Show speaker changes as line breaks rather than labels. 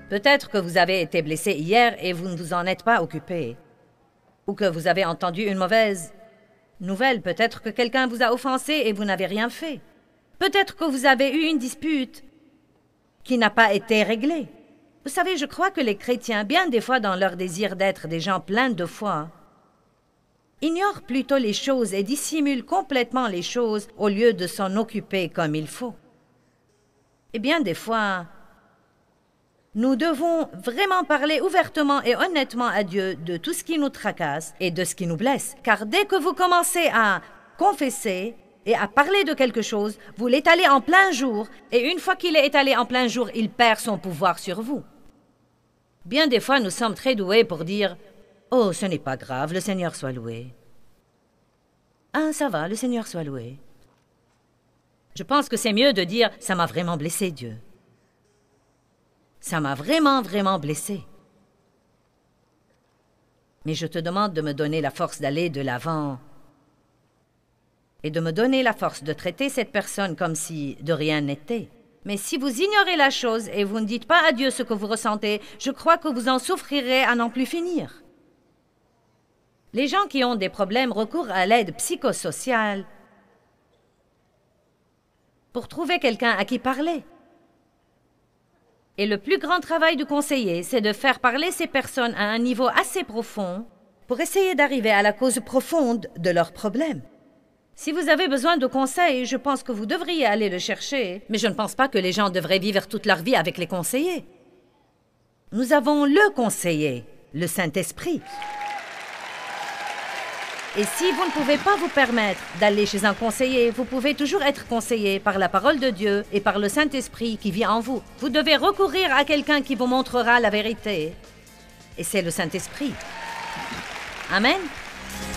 Peut-être que vous avez été blessé hier et vous ne vous en êtes pas occupé. Ou que vous avez entendu une mauvaise nouvelle. Peut-être que quelqu'un vous a offensé et vous n'avez rien fait. Peut-être que vous avez eu une dispute qui n'a pas été réglée. Vous savez, je crois que les chrétiens, bien des fois dans leur désir d'être des gens pleins de foi, ignorent plutôt les choses et dissimulent complètement les choses au lieu de s'en occuper comme il faut. Et bien des fois, nous devons vraiment parler ouvertement et honnêtement à Dieu de tout ce qui nous tracasse et de ce qui nous blesse. Car dès que vous commencez à confesser et à parler de quelque chose, vous l'étalez en plein jour, et une fois qu'il est étalé en plein jour, il perd son pouvoir sur vous. Bien des fois, nous sommes très doués pour dire « Oh, ce n'est pas grave, le Seigneur soit loué. »« Ah, ça va, le Seigneur soit loué. » Je pense que c'est mieux de dire « Ça m'a vraiment blessé, Dieu. » Ça m'a vraiment, vraiment blessé. Mais je te demande de me donner la force d'aller de l'avant et de me donner la force de traiter cette personne comme si de rien n'était. Mais si vous ignorez la chose et vous ne dites pas à Dieu ce que vous ressentez, je crois que vous en souffrirez à n'en plus finir. Les gens qui ont des problèmes recourent à l'aide psychosociale pour trouver quelqu'un à qui parler. Et le plus grand travail du conseiller, c'est de faire parler ces personnes à un niveau assez profond pour essayer d'arriver à la cause profonde de leurs problèmes. Si vous avez besoin de conseils, je pense que vous devriez aller le chercher, mais je ne pense pas que les gens devraient vivre toute leur vie avec les conseillers. Nous avons le conseiller, le Saint-Esprit. Et si vous ne pouvez pas vous permettre d'aller chez un conseiller, vous pouvez toujours être conseillé par la parole de Dieu et par le Saint-Esprit qui vit en vous. Vous devez recourir à quelqu'un qui vous montrera la vérité. Et c'est le Saint-Esprit. Amen.